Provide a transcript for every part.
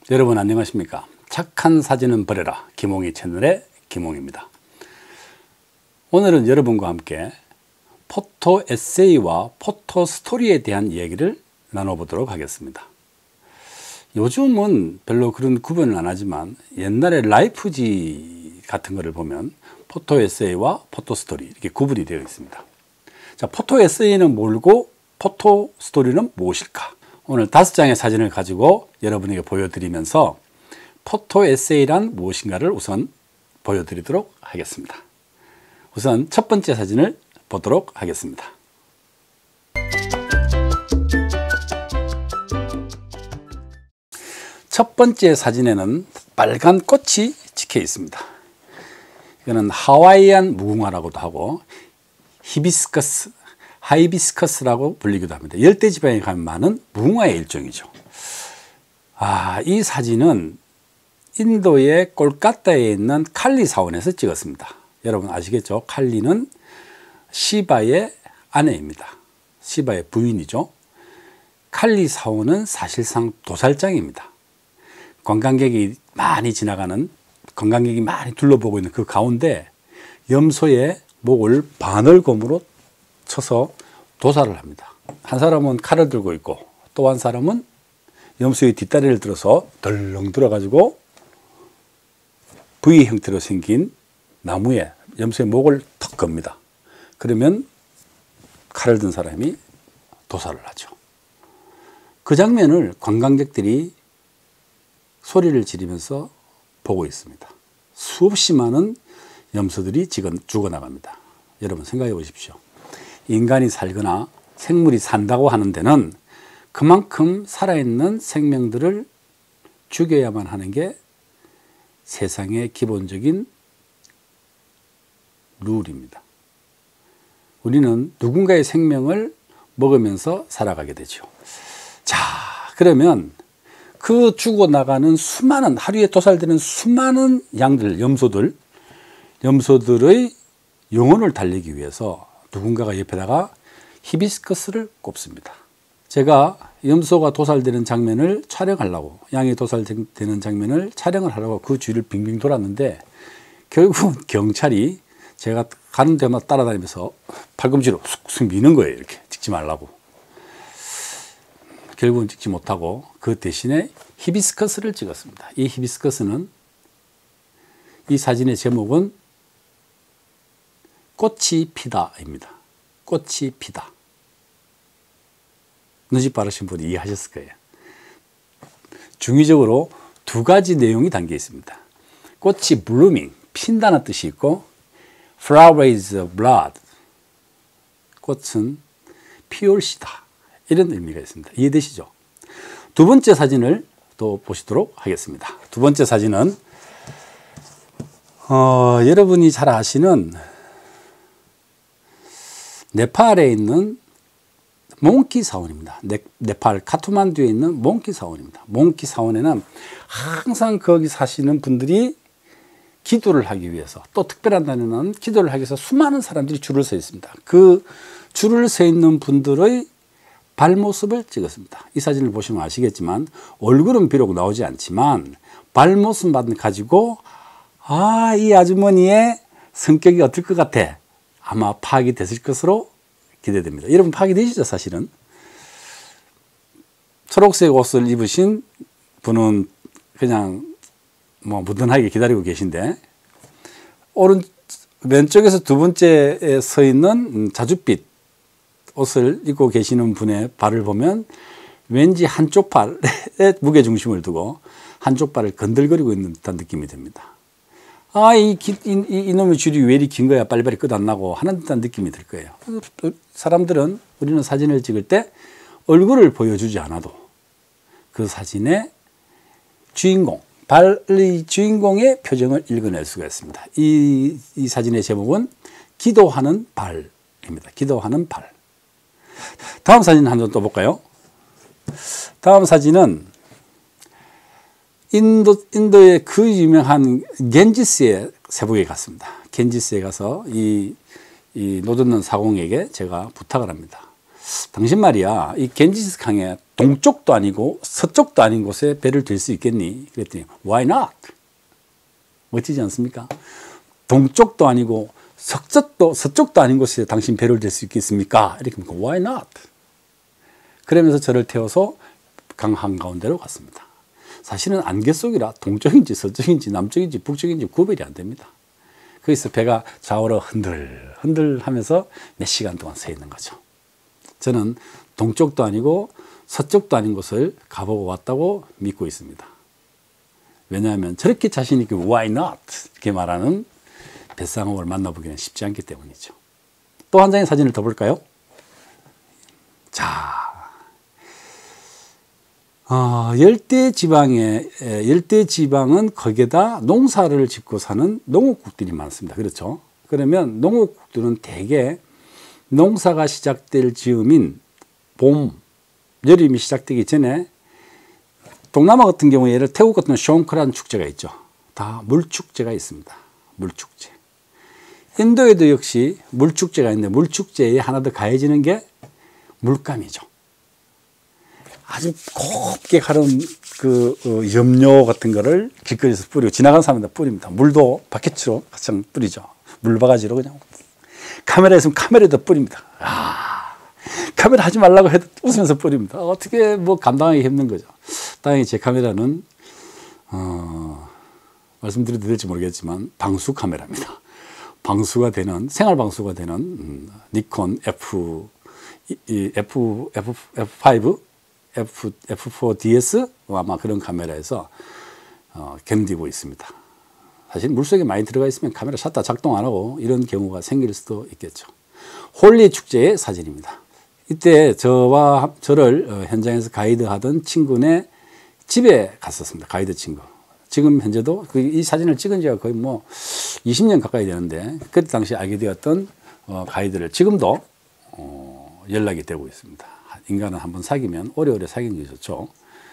여러분 안녕하십니까? 착한 사진은 버려라. 김홍희 채널의 김홍희입니다. 오늘은 여러분과 함께 포토 에세이와 포토 스토리에 대한 이야기를 나눠보도록 하겠습니다. 요즘은 별로 그런 구분을 안 하지만 옛날에 라이프지 같은 거를 보면 포토 에세이와 포토 스토리 이렇게 구분이 되어 있습니다. 자, 포토 에세이는 뭘고 포토 스토리는 무엇일까? 오늘 5장의 사진을 가지고 여러분에게 보여드리면서 포토 에세이란 무엇인가를 우선 보여드리도록 하겠습니다. 우선 첫 번째 사진을 보도록 하겠습니다. 첫 번째 사진에는 빨간 꽃이 찍혀 있습니다. 이거는 하와이안 무궁화라고도 하고 하이비스커스라고 불리기도 합니다. 열대지방에 가면 많은 무궁화의 일종이죠. 이 사진은 인도의 콜카타에 있는 칼리 사원에서 찍었습니다. 여러분 아시겠죠? 칼리는 시바의 아내입니다. 시바의 부인이죠. 칼리 사원은 사실상 도살장입니다. 관광객이 많이 지나가는, 관광객이 많이 둘러보고 있는 그 가운데 염소의 목을 바늘곰으로 쳐서 도살을 합니다. 한 사람은 칼을 들고 있고 또 한 사람은 염소의 뒷다리를 들어서 덜렁 들어가지고 V 형태로 생긴 나무에 염소의 목을 턱 겁니다. 그러면 칼을 든 사람이 도살을 하죠. 그 장면을 관광객들이 소리를 지르면서 보고 있습니다. 수없이 많은 염소들이 지금 죽어나갑니다. 여러분 생각해 보십시오. 인간이 살거나 생물이 산다고 하는 데는 그만큼 살아있는 생명들을 죽여야만 하는 게 세상의 기본적인 룰입니다. 우리는 누군가의 생명을 먹으면서 살아가게 되죠. 자, 그러면 그 죽어나가는 수많은, 하루에 도살되는 수많은 양들, 염소들의 영혼을 달리기 위해서 누군가가 옆에다가 히비스커스를 꼽습니다. 제가 염소가 도살되는 장면을 촬영하려고, 양이 도살되는 장면을 촬영을 하려고 그 주위를 빙빙 돌았는데 결국은 경찰이 제가 가는 데마다 따라다니면서 팔꿈치로 쑥쑥 미는 거예요. 이렇게 찍지 말라고. 결국은 찍지 못하고 그 대신에 히비스커스를 찍었습니다. 이 히비스커스는, 이 사진의 제목은 꽃이 피다입니다. 꽃이 피다. 눈치 빠르신 분이 이해하셨을 거예요. 중의적으로 두 가지 내용이 담겨 있습니다. 꽃이 blooming, 핀다는 뜻이 있고 flower is blood, 꽃은 피올시다, 이런 의미가 있습니다. 이해되시죠? 두 번째 사진을 또 보시도록 하겠습니다. 두 번째 사진은 여러분이 잘 아시는 네팔에 있는 몽키 사원입니다. 네팔 카트만두에 있는 몽키 사원입니다. 몽키 사원에는 항상 거기 사시는 분들이 기도를 하기 위해서, 또 특별한 날에는 기도를 하기 위해서 수많은 사람들이 줄을 서 있습니다. 그 줄을 서 있는 분들의 발모습을 찍었습니다. 이 사진을 보시면 아시겠지만 얼굴은 비록 나오지 않지만 발모습만 가지고 이 아주머니의 성격이 어떨 것 같아, 아마 파악이 됐을 것으로 기대됩니다. 여러분 파악이 되시죠? 사실은 초록색 옷을 입으신 분은 그냥 무던하게 기다리고 계신데, 왼쪽에서 두 번째에 서 있는 자줏빛 옷을 입고 계시는 분의 발을 보면 왠지 한쪽 발에 무게중심을 두고 한쪽 발을 건들거리고 있는 듯한 느낌이 듭니다. 이놈의 줄이 왜 이리 긴 거야, 빨리빨리 끝 안 나고 하는 듯한 느낌이 들 거예요. 사람들은, 우리는 사진을 찍을 때 얼굴을 보여주지 않아도 그 사진의 주인공의 표정을 읽어낼 수가 있습니다. 이 사진의 제목은 기도하는 발입니다. 기도하는 발. 다음 사진 한 번 또 볼까요? 다음 사진은 인도의 그 유명한 겐지스의 세부에 갔습니다. 겐지스에 가서 이 노젓는 사공에게 제가 부탁을 합니다. 당신 말이야, 이 겐지스 강에 동쪽도 아니고 서쪽도 아닌 곳에 배를 댈 수 있겠니? 그랬더니 why not? 멋지지 않습니까? 동쪽도 아니고 서쪽도 아닌 곳에 당신 배를 댈 수 있겠습니까? 이렇게 하니까 why not? 그러면서 저를 태워서 강 한가운데로 갔습니다. 사실은 안개 속이라 동쪽인지 서쪽인지 남쪽인지 북쪽인지 구별이 안 됩니다. 거기서 배가 좌우로 흔들 하면서 몇 시간 동안 서 있는 거죠. 저는 동쪽도 아니고 서쪽도 아닌 곳을 가보고 왔다고 믿고 있습니다. 왜냐하면 저렇게 자신 있게 why not? 이렇게 말하는 뱃상업을 만나보기는 쉽지 않기 때문이죠. 또 한 장의 사진을 더 볼까요? 자, 열대지방은 거기에다 농사를 짓고 사는 농업국들이 많습니다. 그렇죠? 그러면 농업국들은 대개 농사가 시작될 즈음인 봄, 여름이 시작되기 전에 동남아 같은 경우에 예를 태국 같은 쇼크라는 축제가 있죠. 다 물축제가 있습니다. 물축제. 인도에도 역시 물축제가 있는데 물축제에 하나 더 가해지는 게 물감이죠. 아주 곱게 가른 염료 같은 거를 길거리에서 뿌리고 지나가는 사람마다 뿌립니다. 물도 바켓으로 그냥 뿌리죠. 물바가지로 그냥. 카메라 있으면 카메라에다 뿌립니다. 카메라 하지 말라고 해도 웃으면서 뿌립니다. 어떻게 뭐 감당하기 힘든 거죠. 다행히 제 카메라는 말씀드려도 될지 모르겠지만 방수 카메라입니다. 방수가 되는 생활 방수가 되는 니콘 F5 F4DS 아마 그런 카메라에서 견디고 있습니다. 사실 물속에 많이 들어가 있으면 카메라 샷다 작동 안 하고 이런 경우가 생길 수도 있겠죠. 홀리 축제의 사진입니다. 이때 저를 현장에서 가이드하던 친구네 집에 갔었습니다. 가이드 친구. 지금 현재도 이 사진을 찍은 지가 거의 뭐 20년 가까이 되는데 그때 당시 알게 되었던 가이드를 지금도 연락이 되고 있습니다. 인간은 한번 사귀면 오래오래 사귀는 게 좋죠.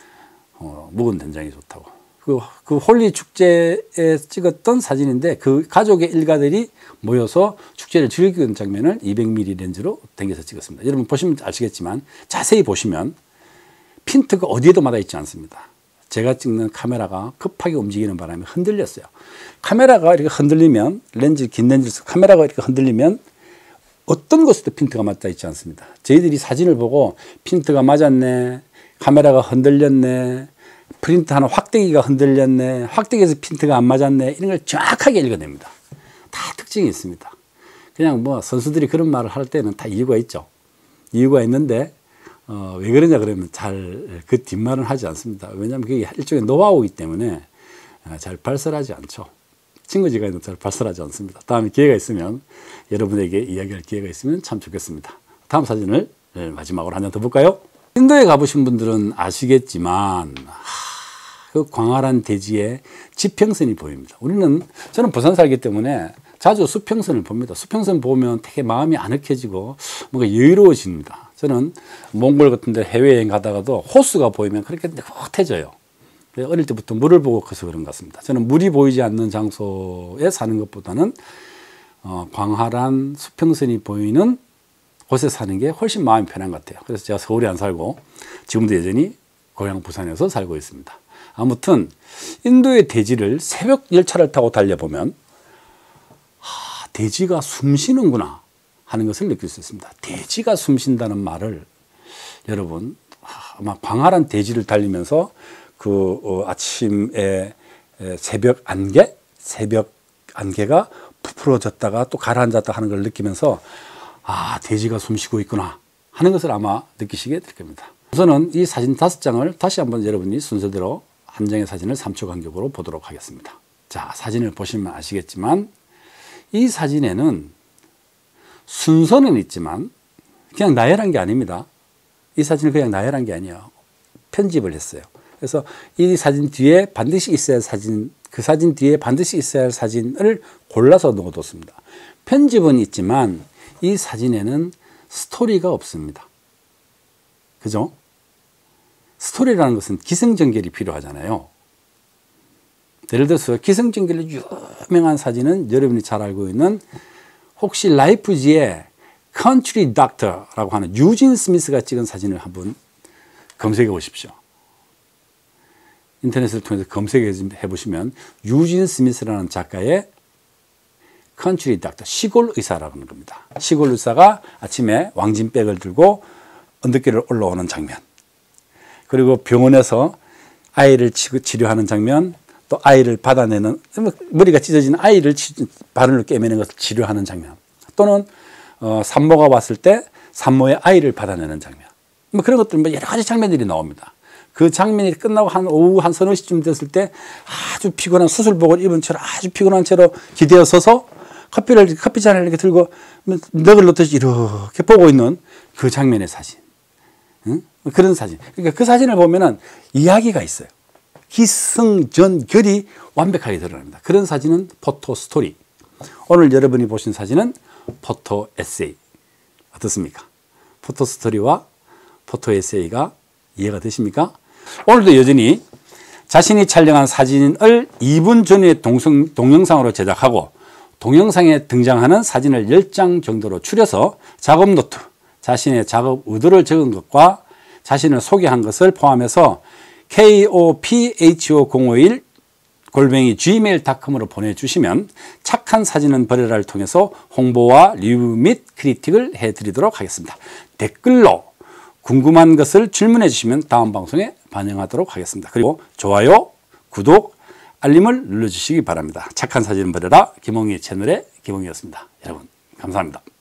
묵은 된장이 좋다고. 그 홀리 축제에 찍었던 사진인데 그 가족의 일가들이 모여서 축제를 즐기는 장면을 200mm 렌즈로 당겨서 찍었습니다. 여러분 보시면 아시겠지만 자세히 보시면 핀트가 어디에도 맞아 있지 않습니다. 제가 찍는 카메라가 급하게 움직이는 바람에 흔들렸어요. 카메라가 이렇게 흔들리면 긴 렌즈에서 카메라가 이렇게 흔들리면 어떤 곳에도 핀트가 맞아 있지 않습니다. 저희들이 사진을 보고 핀트가 맞았네, 카메라가 흔들렸네, 프린트하는 확대기가 흔들렸네, 확대기에서 핀트가 안 맞았네, 이런 걸 정확하게 읽어냅니다. 다 특징이 있습니다. 그냥 뭐 선수들이 그런 말을 할 때는 다 이유가 있죠. 이유가 있는데 왜 그러냐 그러면 잘 그 뒷말은 하지 않습니다. 왜냐하면 그게 일종의 노하우이기 때문에 잘 발설하지 않죠. 친구지간에도 잘 발설하지 않습니다. 다음에 기회가 있으면 여러분에게 이야기할 기회가 있으면 참 좋겠습니다. 다음 사진을 마지막으로 한 장 더 볼까요? 인도에 가보신 분들은 아시겠지만 그 광활한 대지에 지평선이 보입니다. 저는 부산 살기 때문에 자주 수평선을 봅니다. 수평선 보면 되게 마음이 아늑해지고 뭔가 여유로워집니다. 저는 몽골 같은 데 해외여행 가다가도 호수가 보이면 그렇게 흐뭇해져요. 어릴 때부터 물을 보고 커서 그런 것 같습니다. 저는 물이 보이지 않는 장소에 사는 것보다는 광활한 수평선이 보이는 곳에 사는 게 훨씬 마음이 편한 것 같아요. 그래서 제가 서울에 안 살고 지금도 여전히 고향 부산에서 살고 있습니다. 아무튼 인도의 대지를 새벽 열차를 타고 달려보면 대지가 숨쉬는구나 하는 것을 느낄 수 있습니다. 대지가 숨쉰다는 말을 여러분 아마 광활한 대지를 달리면서 아침에 새벽 안개가 부풀어졌다가 또 가라앉았다 하는 걸 느끼면서 대지가 숨쉬고 있구나 하는 것을 아마 느끼시게 될 겁니다. 우선은 이 사진 5장을 다시 한번 여러분이 순서대로 한 장의 사진을 3초 간격으로 보도록 하겠습니다. 자, 사진을 보시면 아시겠지만 이 사진에는 순서는 있지만 그냥 나열한 게 아닙니다. 이 사진을 그냥 나열한 게 아니에요. 편집을 했어요. 그래서 이 사진 뒤에 반드시 있어야 할 사진, 그 사진 뒤에 반드시 있어야 할 사진을 골라서 넣어뒀습니다. 편집은 있지만 이 사진에는 스토리가 없습니다. 그죠? 스토리라는 것은 기승전결이 필요하잖아요. 예를 들어서 기승전결로 유명한 사진은 여러분이 잘 알고 있는 혹시 라이프지의 컨트리 닥터라고 하는 유진 스미스가 찍은 사진을 한번 검색해 보십시오. 인터넷을 통해서 검색해 보시면 유진 스미스라는 작가의 컨트리 닥터, 시골 의사라고 하는 겁니다. 시골 의사가 아침에 왕진백을 들고 언덕길을 올라오는 장면, 그리고 병원에서 아이를 치료하는 장면, 또 아이를 받아내는, 머리가 찢어진 아이를 바늘로 꿰매는 것을 치료하는 장면, 또는 산모가 왔을 때 산모의 아이를 받아내는 장면, 뭐 그런 것들, 뭐 여러 가지 장면들이 나옵니다. 그 장면이 끝나고 오후 한 서너 시쯤 됐을 때 아주 피곤한, 수술복을 입은 채로 아주 피곤한 채로 기대어 서서 커피잔을 이렇게 들고 넋을 놓듯이 이렇게 보고 있는 그 장면의 사진. 응? 그런 사진. 그러니까 그 사진을 보면은 이야기가 있어요. 기승전결이 완벽하게 드러납니다. 그런 사진은 포토 스토리. 오늘 여러분이 보신 사진은 포토 에세이. 어떻습니까? 포토 스토리와 포토 에세이가 이해가 되십니까? 오늘도 여전히 자신이 촬영한 사진을 2분 전에 동영상으로 제작하고 동영상에 등장하는 사진을 10장 정도로 추려서 작업 노트, 자신의 작업 의도를 적은 것과 자신을 소개한 것을 포함해서 kopho051@gmail.com으로 보내주시면 착한 사진은 버려라를 통해서 홍보와 리뷰 및 크리틱을 해드리도록 하겠습니다. 댓글로 궁금한 것을 질문해 주시면 다음 방송에 반영하도록 하겠습니다. 그리고 좋아요, 구독, 알림을 눌러주시기 바랍니다. 착한 사진은 버려라. 김홍희 채널의 김홍희였습니다. 여러분 감사합니다.